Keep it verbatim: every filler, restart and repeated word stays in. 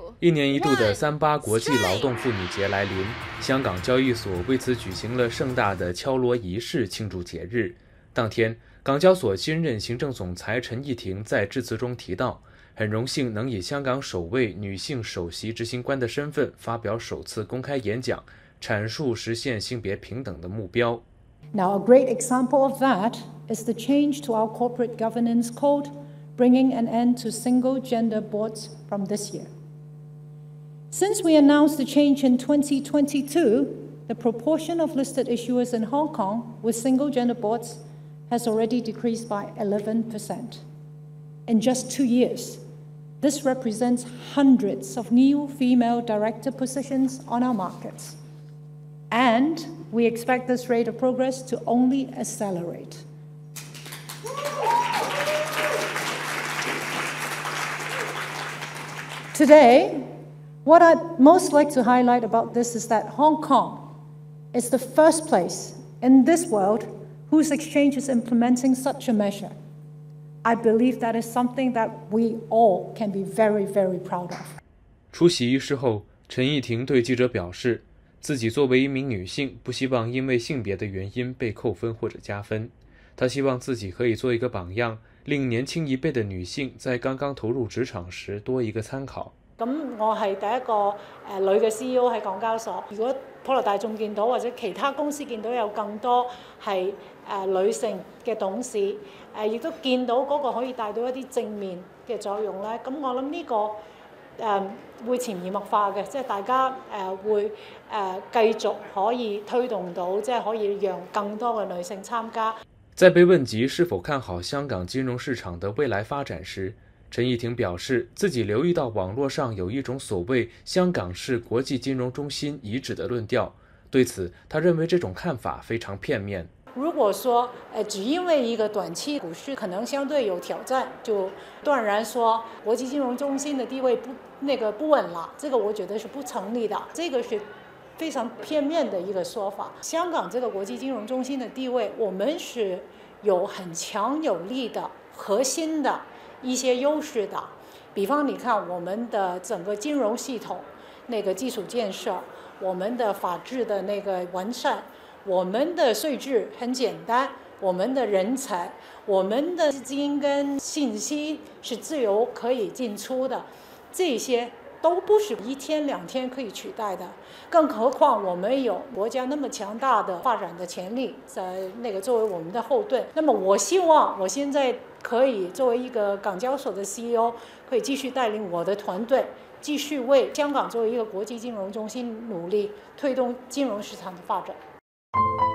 一年一度的三八国际劳动妇女节来临，香港交易所为此举行了盛大的敲锣仪式庆祝节日。当天，港交所新任行政总裁陈义婷在致辞中提到，很荣幸能以香港首位女性首席执行官的身份发表首次公开演讲，阐述实现性别平等的目标。 Now, a great example of that is the change to our corporate governance code, bringing an end to single-gender boards from this year. Since we announced the change in twenty twenty-two, the proportion of listed issuers in Hong Kong with single-gender boards has already decreased by eleven percent. In just two years, this represents hundreds of new female director positions on our markets. And we expect this rate of progress to only accelerate. Today, what I'd most like to highlight about this is that Hong Kong is the first place in this world whose exchange is implementing such a measure. I believe that is something that we all can be very, very proud of. 出席仪式后，陈义婷对记者表示，自己作为一名女性，不希望因为性别的原因被扣分或者加分。她希望自己可以做一个榜样，令年輕一輩嘅女性在剛剛投入職場時多一個參考。 咁我係第一個誒、呃、女嘅 C E O 喺港交所。如果普羅大眾見到或者其他公司見到有更多係誒、呃、女性嘅董事，誒、呃、亦都見到嗰個可以帶到一啲正面嘅作用咧，咁我諗呢、這個誒、呃、會潛移默化嘅，即係大家誒、呃、會誒、呃、繼續可以推動到，即係可以讓更多嘅女性參加。 在被問及是否看好香港金融市場的未來發展時，陳義婷表示，自己留意到網絡上有一種所謂香港是國際金融中心遺址的論調，對此，他認為這種看法非常片面。 如果說呃只因為一個短期股市可能相對有挑戰，就斷然說國際金融中心的地位不那個不穩了，這個我覺得是不成立的，這個是非常片面的一個說法。香港這個國際金融中心的地位，我們是有很強有力的核心的一些優勢的，比方你看我們的整個金融系統那個基礎建設，我們的法治的那個完善，我們的稅制很簡單，我們的人才，我們的資金跟信息是自由可以進出的，這些都不是一天兩天可以取代的，更何況我們有國家那麼強大的發展的潛力在那個作為我們的後盾。那麼我希望我現在可以作為一個港交所的 C E O， 可以繼續帶領我的團隊，繼續為香港作為一個國際金融中心努力，推動金融市場的發展。